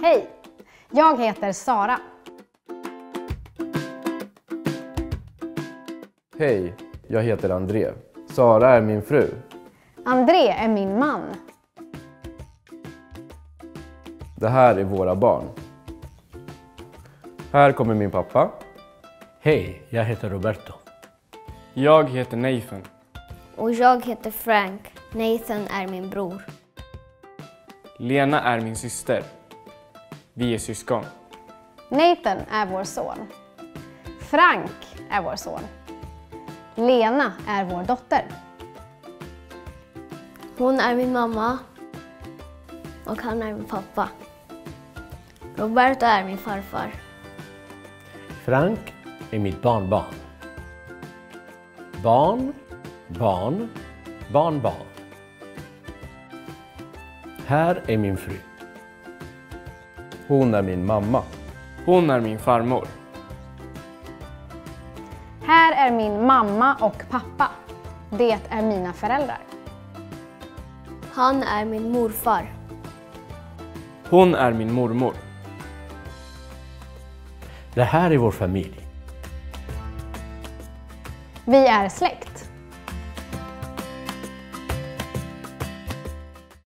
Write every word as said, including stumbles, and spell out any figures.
Hej! Jag heter Sara. Hej, jag heter André. Sara är min fru. André är min man. Det här är våra barn. Här kommer min pappa. Hej, jag heter Roberto. Jag heter Nathan. Och jag heter Frank. Nathan är min bror. Lena är min syster. Vi är syskon. Nathan är vår son. Frank är vår son. Lena är vår dotter. Hon är min mamma. Och han är min pappa. Roberto är min farfar. Frank är mitt barnbarn. Barn, barn, barnbarn. Här är min fru. Hon är min mamma. Hon är min farmor. Här är min mamma och pappa. Det är mina föräldrar. Han är min morfar. Hon är min mormor. Det här är vår familj. Vi är släkt.